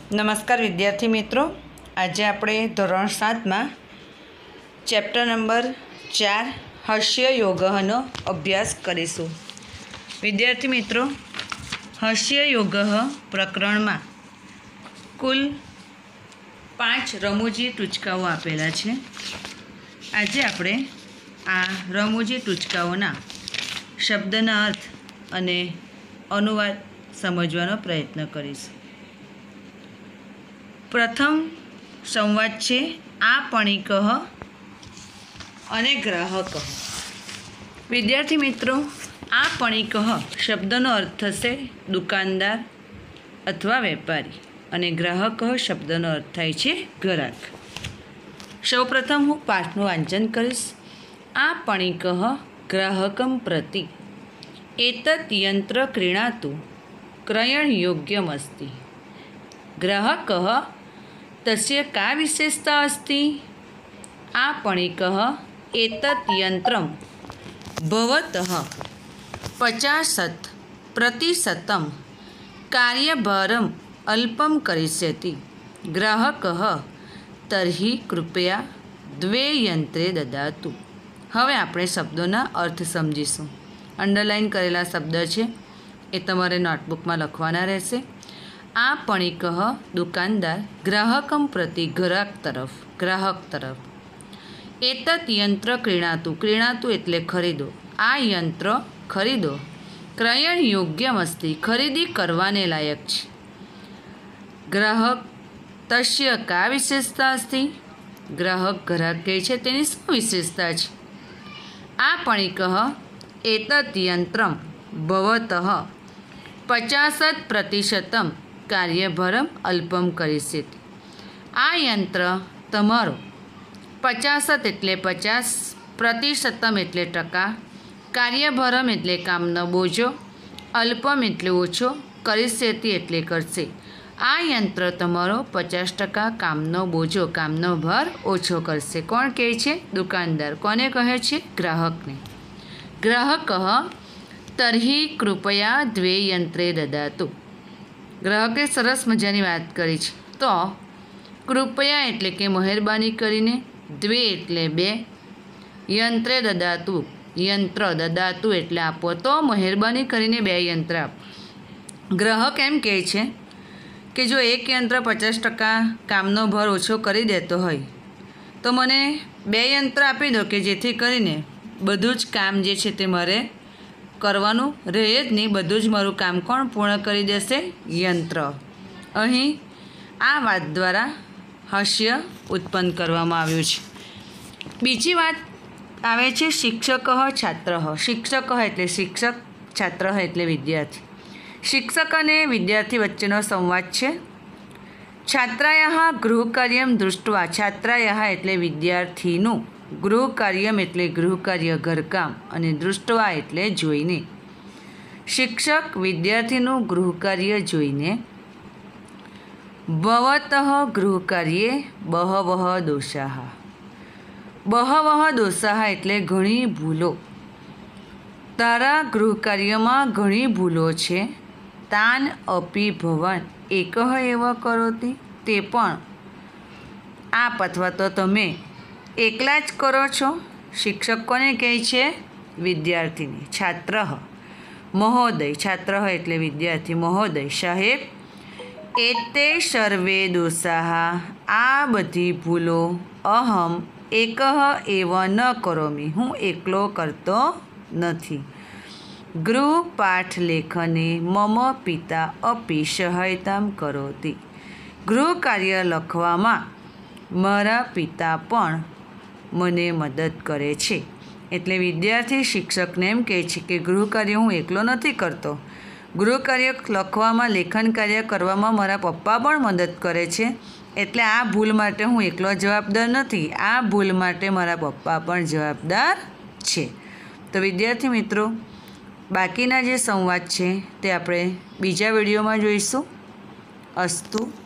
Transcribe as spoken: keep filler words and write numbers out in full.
નમસ્કાર વિદ્યાર્થી મિત્રો, આજે આપણે ધોરણ સાતમાં ચેપ્ટર નંબર ચાર હાસ્ય યોગનો અભ્યાસ કરીશું. વિદ્યાર્થી મિત્રો, હાસ્ય યોગ પ્રકરણમાં કુલ પાંચ રમૂજી ટૂચકાઓ આપેલા છે. આજે આપણે આ રમૂજી ટૂચકાઓના શબ્દના અર્થ અને અનુવાદ સમજવાનો પ્રયત્ન કરીશું. પ્રથમ સંવાદ છે આ પણિકઃ અને ગ્રાહક. વિદ્યાર્થી મિત્રો, આ પણિકઃ શબ્દનો અર્થ થશે દુકાનદાર અથવા વેપારી અને ગ્રાહક શબ્દનો અર્થ થાય છે ગ્રાહક. સૌપ્રથમ હું પાઠનું વાંચન કરીશ. આ પણિકઃ ગ્રાહકમ પ્રતિ એતત યંત્ર ક્રીણાતું क्रयणयोग्यमस्ति. ग्राहकः तस्य का विशेषता अस्ति? आपणिकः एतत् यन्त्रं भवतः पचासत् प्रतिशतं कार्यभारम् अल्पं करिष्यति. ग्राहकः तर्हि कृपया द्वे यंत्रे ददातु. હવે આપણે શબ્દોના અર્થ સમજીશું. અંડરલાઇન કરેલા શબ્દ છે એ તમારે નોટબુકમાં લખવાના રહેશે. આ પણિકઃ દુકાનદાર ગ્રાહકમ પ્રતિ ગ્રાહક તરફ ગ્રાહક તરફ એતત યંત્ર ક્રીણાતું ક્રીણાતું એટલે ખરીદો. આ યંત્ર ખરીદો. ક્રયણ યોગ્ય મસ્તી ખરીદી કરવાને લાયક છે. ગ્રાહક તસ્ય કા વિશેષતા અસ્તિ? ગ્રાહક ગ્રાહક કહે છે તેની શું વિશેષતા છે? આ પણિકઃ એતત યંત્રમ ભવતઃ પચાસત પ્રતિશતમ કાર્યભારમ અલ્પમ કરિષ્યતિ. આ યંત્ર તમારો પચાસત એટલે પચાસ, પ્રતિશતમ એટલે ટકા, કાર્યભારમ એટલે કામનો બોજો, અલ્પમ એટલે ઓછો, કરિષ્યતિ એટલે કરશે. આ યંત્ર તમારો પચાસ ટકા કામનો બોજો કામનો ભાર ઓછો કરશે. કોણ કહે છે? દુકાનદાર. કોને કહે છે? ગ્રાહકને. ગ્રાહક તર્હિ કૃપયા દ્વે યંત્રે દદાતુ. ગ્રાહકે સરસ મજાની વાત કરી છે. તો કૃપયા એટલે કે મહેરબાની કરીને, દ્વે એટલે બે, યંત્રે દદાતુ યંત્ર દદાતુ એટલે આપો. તો મહેરબાની કરીને બે યંત્ર આપો. ગ્રાહક એમ કહે છે કે જો એક યંત્ર પચાસ ટકા કામનો ભાર ઓછો કરી દેતો હોય તો મને બે યંત્ર આપી દો કે જેથી કરીને બધું જ કામ જે છે તે મારે કરવાનું રહે જ નહીં. બધું જ મારું કામ કોણ પૂર્ણ કરી દેશે? યંત્ર. અહીં આ વાત દ્વારા હાસ્ય ઉત્પન્ન કરવામાં આવ્યું છે. બીજી વાત આવે છે શિક્ષક છાત્ર. શિક્ષક એટલે શિક્ષક, છાત્ર એટલે વિદ્યાર્થી. શિક્ષક અને વિદ્યાર્થી વચ્ચેનો સંવાદ છે. છાત્રાયઃ ગૃહકાર્યમ દૃષ્ટવા. છાત્રાયઃ એટલે વિદ્યાર્થીનું, ગૃહકાર્યમ એટલે ગૃહકાર્ય ઘરકામ, અને દૃષ્ટવા એટલે જોઈને. શિક્ષક વિદ્યાર્થીનું ગૃહકાર્ય જોઈને ભવતઃ ગૃહકાર્યે બહવઃ દોષાઃ. બહવઃ દોષાઃ એટલે ઘણી ભૂલો. તારા ગૃહકાર્યમાં ઘણી ભૂલો છે. તાન અપી ભવાન એકઃ એવ કરોતિ. તે પણ આપ અથવા તો તમે એકલા જ કરો છો. શિક્ષક કોને કહે છે? વિદ્યાર્થીને. છાત્ર મહોદય. છાત્ર એટલે વિદ્યાર્થી. મહોદય સાહેબ એતે સર્વે દોષાઃ. આ બધી ભૂલો અહમ એકઃ એવ ન કરોમિ. હું એકલો કરતો નથી. ગૃહપાઠ લેખને મમ પિતા અપી સહાયતામ કરોતિ. ગૃહ કાર્ય લખવામાં મારા પિતા પણ મને મદદ કરે છે. એટલે વિદ્યાર્થી શિક્ષકને એમ કહે છે કે ગૃહ કાર્ય હું એકલો નથી કરતો. ગૃહ કાર્ય લખવામાં, લેખન કાર્ય કરવામાં મારા પપ્પા પણ મદદ કરે છે. એટલે આ ભૂલ માટે હું એકલો જવાબદાર નથી. આ ભૂલ માટે મારા પપ્પા પણ જવાબદાર છે. તો વિદ્યાર્થી મિત્રો, બાકીના જે સંવાદ છે તે આપણે બીજા વિડીયોમાં જોઈશું. અસ્તુ.